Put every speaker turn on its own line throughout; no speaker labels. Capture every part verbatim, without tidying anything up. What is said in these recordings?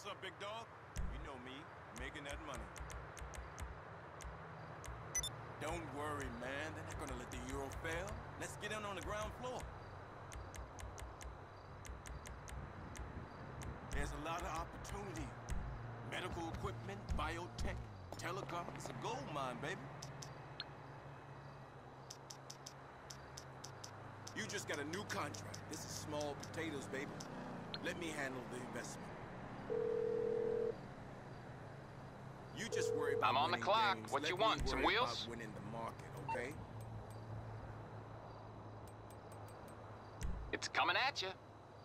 What's up, big dog? You know me, making that money. Don't worry, man. They're not gonna let the Euro fail. Let's get in on the ground floor. There's a lot of opportunity. Medical equipment, biotech, telecom. It's a gold mine, baby. You just got a new contract. This is small potatoes, baby. Let me handle the investment. You just worry about
I'm on the
winning
clock.
games.
What
Let
you
me
want? Some
worry
wheels?
about winning the market, okay?
It's coming at you.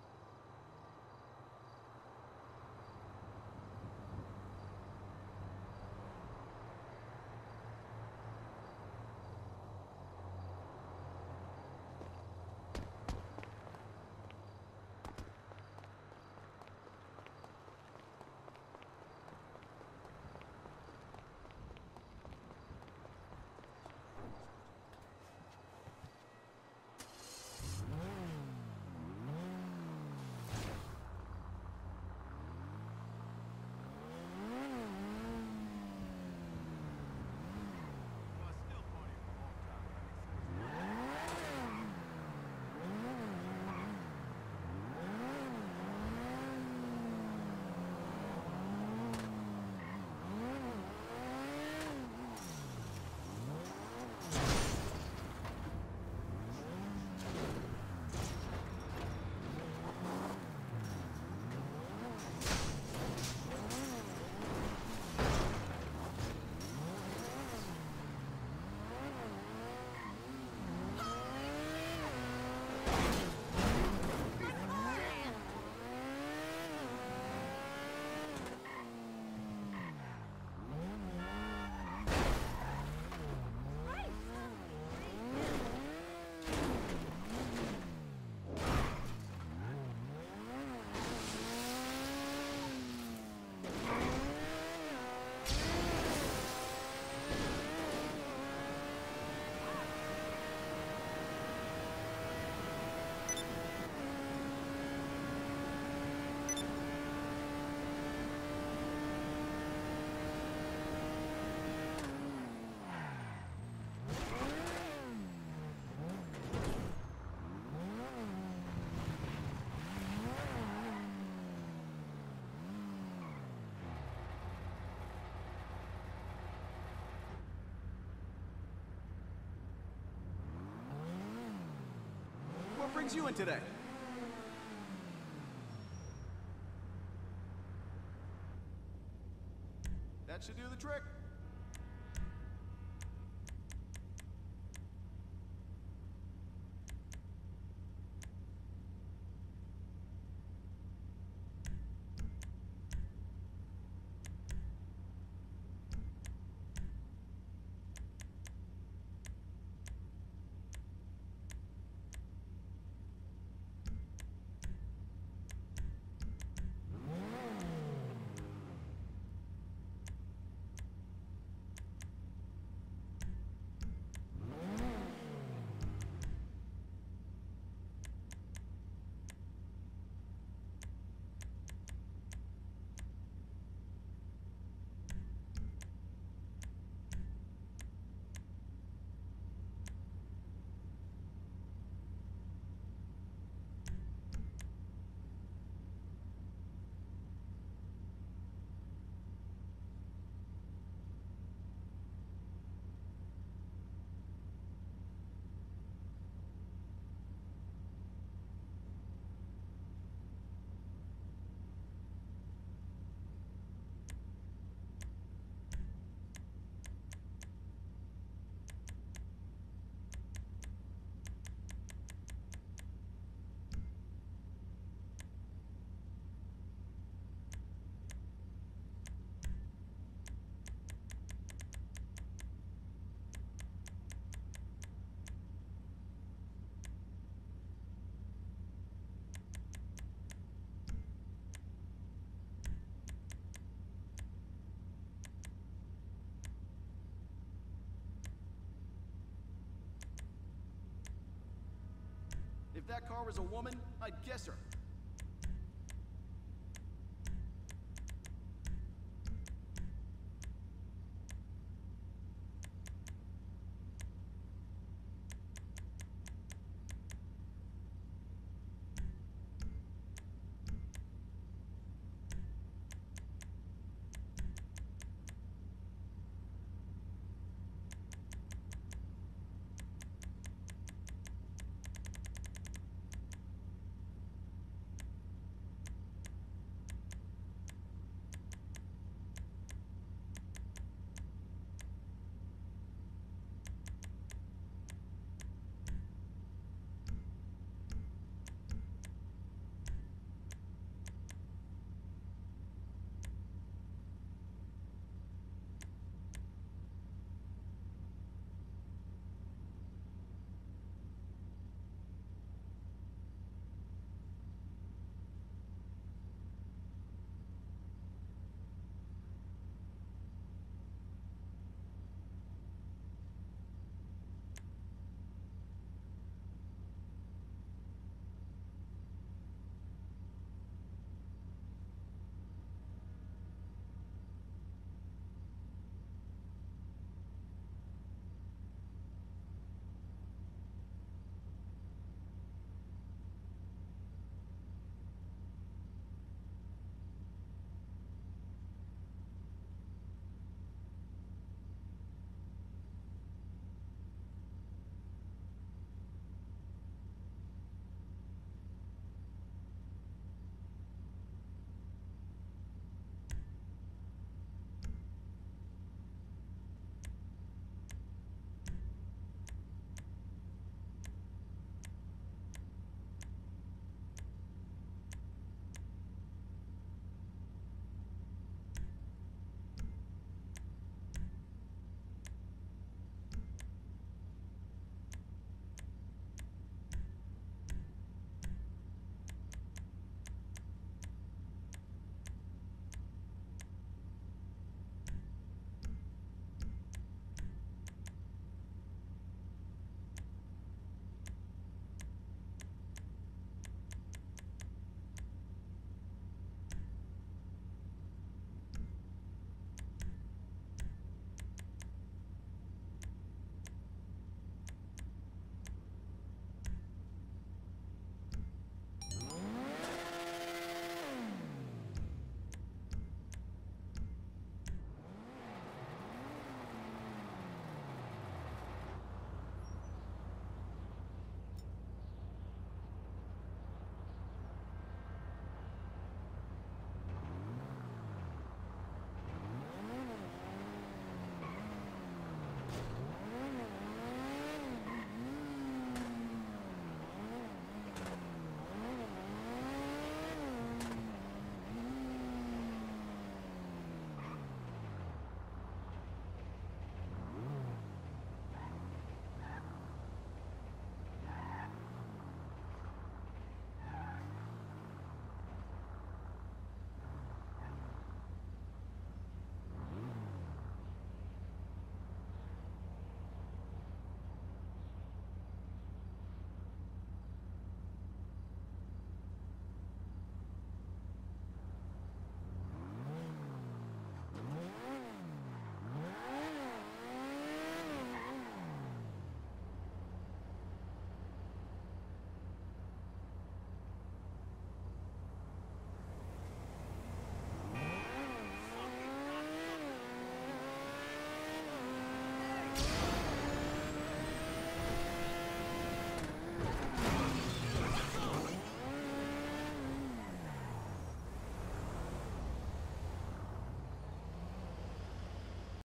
What brings you in today? That should do the trick. If that car was a woman, I'd guess her.